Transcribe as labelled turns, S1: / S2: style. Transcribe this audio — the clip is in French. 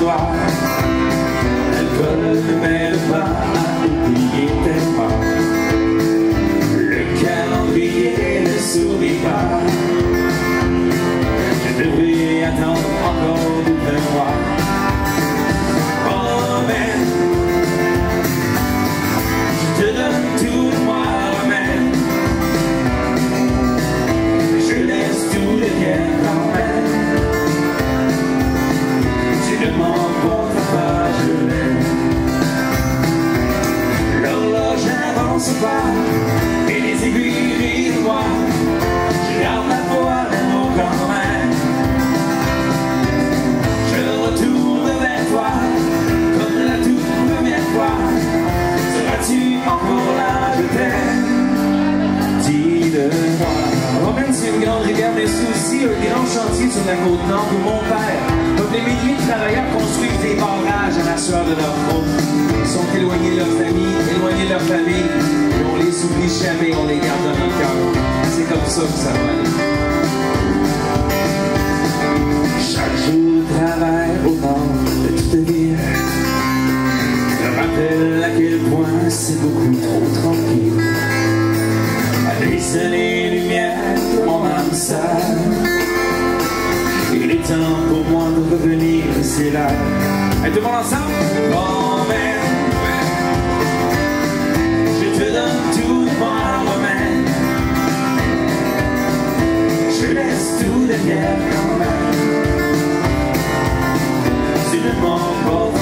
S1: noir. L'alcool ne m'aide pas à oublier tellement. Le calendrier ne sourit pas. Je devrais attendre encore 2 mois. Oh man, je te donne tout de moi, man. Je laisse tout derrière quand même. Tu ne m'emportes pas, je l'aime. L'horloge n'avance pas et les aiguilles brillent noires. Je garde la foi d'amour quand même. Je retourne vers toi comme la toute première fois. Seras-tu encore là, je t'aime? Dis-le-moi. Romaine, c'est une grande rivière, mais c'est aussi un grand chantier sur la côte nord où mon père, comme des milliers de travailleurs, construisent des barrages à la sueur de leur front. Ils sont éloignés de leurs amis, éloignés de leur famille, et on les oublie jamais, on les garde dans notre cœur. C'est comme ça que ça va aller. Chaque jour de travail au nord de toute ville me rappelle à quel point c'est beaucoup trop tranquille. À baisser les lumières de mon âme sale. Il est temps pour moi de revenir, c'est là. Et tout le monde ensemble? Oh man, je te donne tout de moi, man. Je laisse tout derrière quand même. Tu ne m'emportes